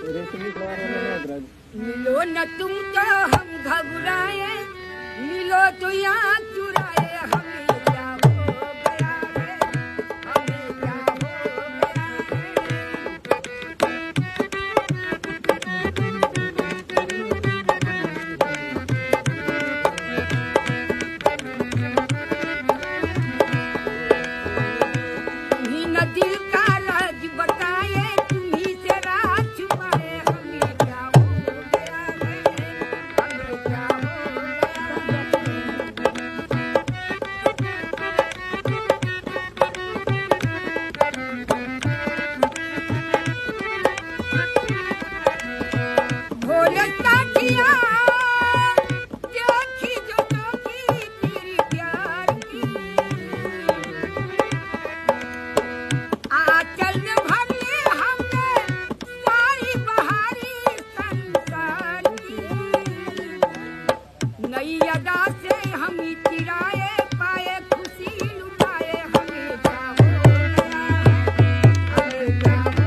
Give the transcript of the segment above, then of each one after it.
मिलो न तुम तो हम घबराए, मिलो तो यहाँ चुराए, हमें क्या हो गया है, हमें क्या हो तुम्ही न दिल का राज बताए, तुम्ही से राज छुपाए, हमें क्या हो गया है, हमें क्या हो भोले साथिया देखी जो टोकी तेरी प्यार की, आंचल में भर ले हमने सारी बहारी संसार की, नई अदा से हम तिराए पाए, खुशी लुटाए, हमें क्या हो गया है, हमें क्या हो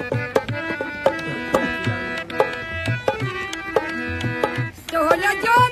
सोहला जो